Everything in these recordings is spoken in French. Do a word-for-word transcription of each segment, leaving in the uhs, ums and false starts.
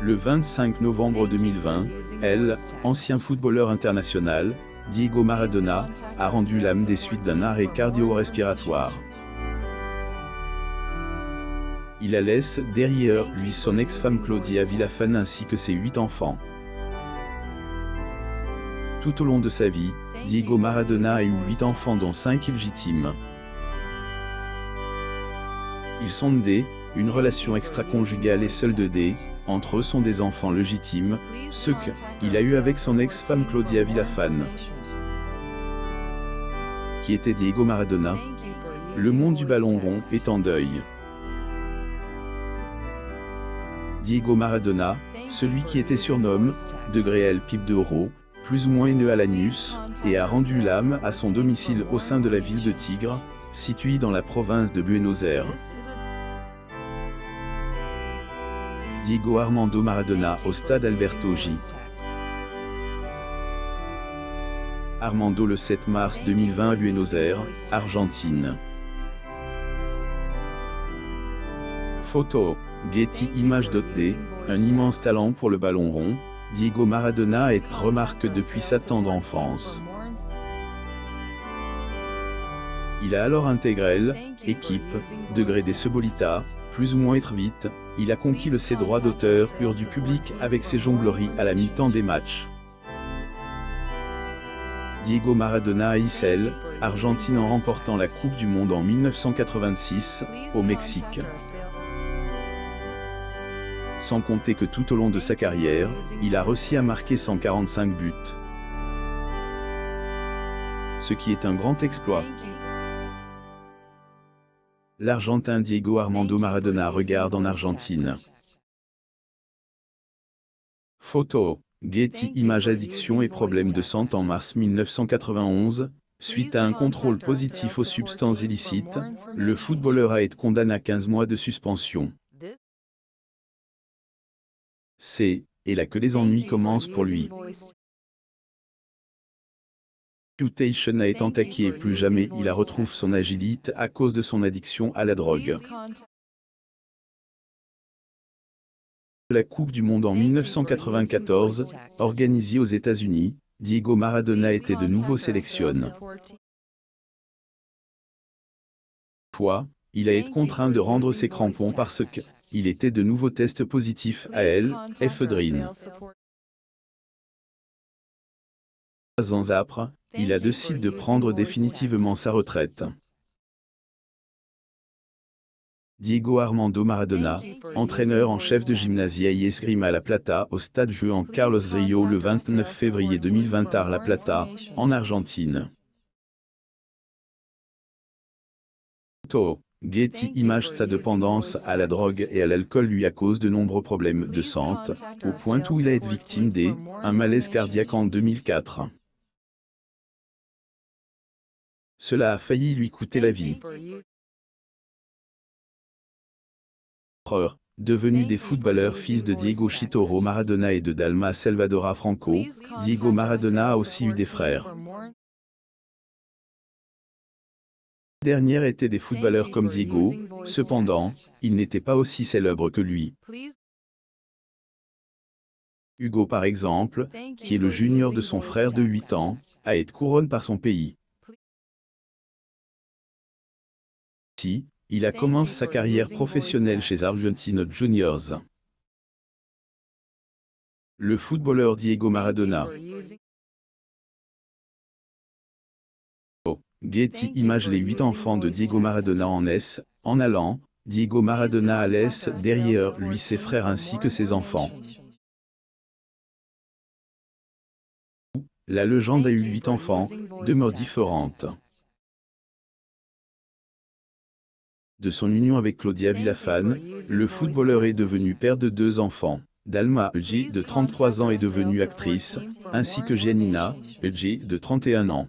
Le vingt-cinq novembre deux mille vingt, elle, ancien footballeur international, Diego Maradona, a rendu l'âme des suites d'un arrêt cardio-respiratoire. Il la laisse derrière lui son ex-femme Claudia Villafane ainsi que ses huit enfants. Tout au long de sa vie, Diego Maradona a eu huit enfants dont cinq illégitimes. Ils sont nés, une relation extra-conjugale et seule de D, entre eux sont des enfants légitimes, ceux qu'il a eu avec son ex-femme Claudia Villafane, qui était Diego Maradona. Le monde du ballon rond est en deuil. Diego Maradona, celui qui était surnommé Degré El Pibe d'Oro, plus ou moins né à Lanús, et a rendu l'âme à son domicile au sein de la ville de Tigre, située dans la province de Buenos Aires. Diego Armando Maradona au stade Alberto J. Armando le sept mars deux mille vingt à Buenos Aires, Argentine. Photo, Getty Images. D, un immense talent pour le ballon rond, Diego Maradona est remarqué depuis sa tendre enfance. Il a alors intégré l'équipe Degré des Cebolitas, plus ou moins être vite, il a conquis le ses droits d'auteur pur du public avec ses jongleries à la mi-temps des matchs. Diego Maradona a Isel, Argentine en remportant la Coupe du Monde en mille neuf cent quatre-vingt-six, au Mexique. Sans compter que tout au long de sa carrière, il a réussi à marquer cent quarante-cinq buts. Ce qui est un grand exploit. L'Argentin Diego Armando Maradona regarde en Argentine. Photo, Getty Images. Addiction et problèmes de santé. En mars mille neuf cent quatre-vingt-onze, suite à un contrôle positif aux substances illicites, le footballeur a été condamné à quinze mois de suspension. C'est, et là que les ennuis commencent pour lui. Reputation a été attaqué et plus jamais il a retrouvé son agilité à cause de son addiction à la drogue. La Coupe du Monde en mille neuf cent quatre-vingt-quatorze, organisée aux États-Unis, Diego Maradona était de nouveau sélectionné. Fois, il a été contraint de rendre ses crampons parce qu'il était de nouveau test positif à l'éphédrine. Trois ans après, il a décidé de prendre définitivement sa retraite. Diego Armando Maradona, entraîneur en chef de Gimnasia y Esgrima La Plata au stade Juan Carlos Rio le vingt-neuf février deux mille vingt à La Plata, en Argentine. Photo, Getty Images. Sa dépendance à la drogue et à l'alcool lui a cause de nombreux problèmes de santé, au point où il a été victime d'un malaise cardiaque en deux mille quatre. Cela a failli lui coûter la vie. Devenus des footballeurs fils de Diego Chitoro Maradona et de Dalma Salvadora Franco, Diego Maradona a aussi eu des frères. Ces derniers étaient des footballeurs comme Diego, cependant, ils n'étaient pas aussi célèbres que lui. Hugo par exemple, qui est le junior de son frère de huit ans, a été couronné par son pays. Si, il a commencé sa carrière professionnelle chez Argentinos Juniors. Le footballeur Diego Maradona. Getty Images. Les huit enfants de Diego Maradona en S, en allant, Diego Maradona a laissé derrière lui ses frères ainsi que ses enfants. La légende a eu huit enfants, de morts différentes. De son union avec Claudia Villafane, le footballeur est devenu père de deux enfants. Dalma J, de trente-trois ans, est devenue actrice, ainsi que Giannina J, de trente et un ans.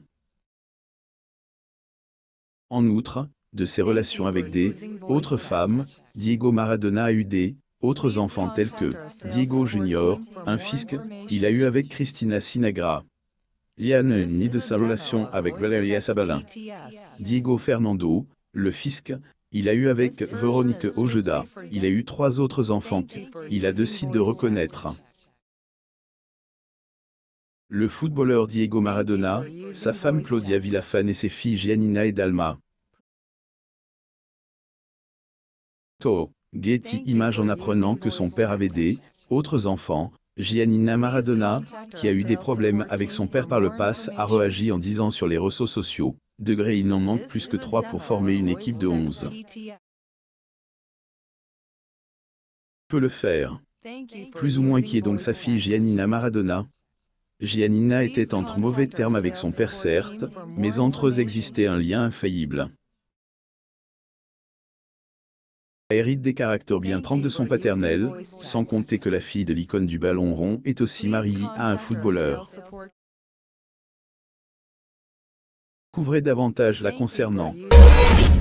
En outre, de ses relations avec des autres femmes, Diego Maradona a eu des autres enfants tels que Diego Junior, un fils qu'il a eu avec Cristina Sinagra. Liane ni de sa relation avec Valeria Sabalin. Diego Fernando, le fils Il a eu avec Véronique Ojeda, il a eu trois autres enfants. Il a décidé de reconnaître. Le footballeur Diego Maradona, sa femme Claudia Villafane et ses filles Giannina et Dalma. To. Getty Images en apprenant que son père avait des autres enfants, Giannina Maradona, qui a eu des problèmes avec son père par le passé, a réagi en disant sur les réseaux sociaux, degré il n'en manque plus que trois pour former une équipe de onze. Peut le faire. Plus ou moins qui est donc sa fille Giannina Maradona. Giannina était entre mauvais termes avec son père certes, mais entre eux existait un lien infaillible. Elle hérite des caractères bien trempés de son paternel, sans compter que la fille de l'icône du ballon rond est aussi mariée à un footballeur. Couvrez davantage la concernant.